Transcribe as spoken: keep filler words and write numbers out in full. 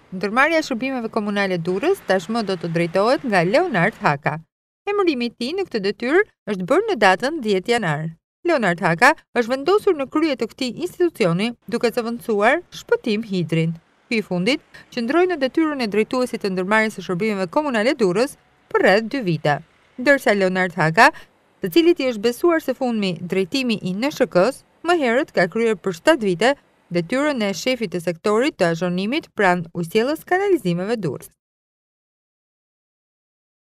Ndërmarrja e shërbimeve komunale Durrës tashmë do të drejtohet nga Leonard Haka. Emërimi i tij në këtë detyrë është bërë në datën dhjetë janar. Leonard Haka është vendosur në krye të këtij institucioni duke zëvendësuar shpëtim hidrin. Ky i fundit qëndroi në detyrën e drejtuesit të ndërmarrjes së shërbimeve komunale Durrës për rreth dy vite, ndërsa Leonard Haka, të cilit i është besuar së fundmi drejtimi i N S H K-s, më herët ka kryer për shtatë vite detyrën e shefit të sektorit të azhonimit pranë ujësjellës kanalizimeve Durrës.